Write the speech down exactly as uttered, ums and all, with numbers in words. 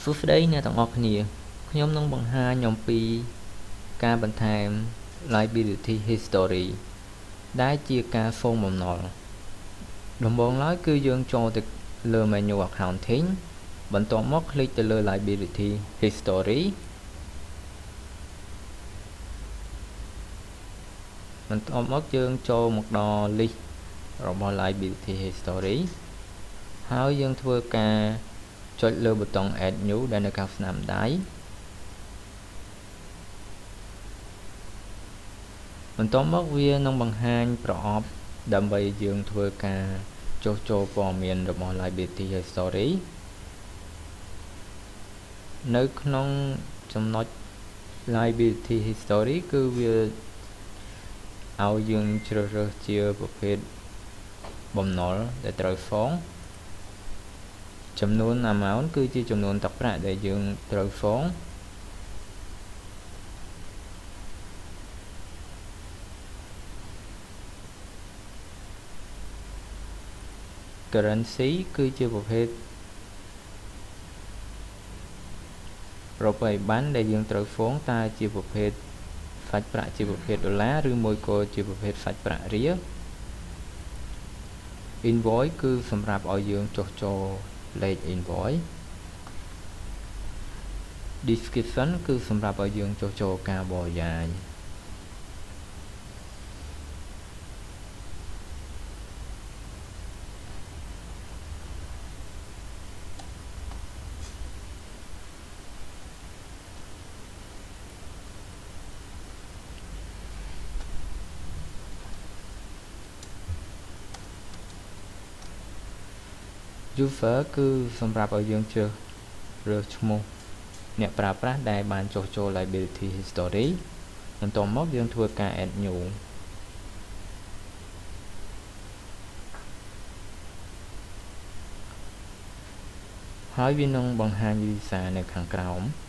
សួស្តីអ្នកទាំងអស់គ្នាខ្ញុំនឹងបង្ហាញអំពីការបន្ថែម liability history ដែលជាការសងបំណុលដំបូងឡើយគឺយើងចូលទៅលើ menu accounting បន្ទាប់មកคลิกទៅលើ liability history បន្ទាប់មកយើងចូលមកដល់ list របស់ liability history ហើយយើងធ្វើការចុចលើប៊ូតុង add new ដែលនៅខាងស្នាមដៃបន្ទាប់មកវានឹងបង្ហាញប្រអប់ដើម្បីយើងធ្វើការចុះចូលព័ត៌មានរបស់ liability history នៅក្នុងចំណុច liability history គឺវាឲ្យយើងជ្រើសរើសជាប្រភេទបំណុលដែលត្រូវសងចំនួន amount គឺជាចំនួនទឹកប្រាក់ដែលយើងត្រូវសង currency គឺជាប្រភេទប្រភេទប័ណ្ណដែលយើងត្រូវសងតើជាប្រភេទសាច់ប្រាក់ជាប្រភេទដុល្លារឬមួយក៏ជាប្រភេទសាច់ប្រាក់រៀល invoice គឺសម្រាប់ឲ្យយើងចុះចូលលេខ invoice description គឺសម្រាប់ឲ្យយើងចុះចូលការបរិយាយuser គឺសម្រាប់ឲ្យយើងជ្រើសរើសឈ្មោះអ្នកប្រើប្រាស់ដែលបានចុះចូល liability history បន្ទាប់មកយើងធ្វើការ add new ហើយវានឹងបង្ហាញវីសានៅខាងក្រោម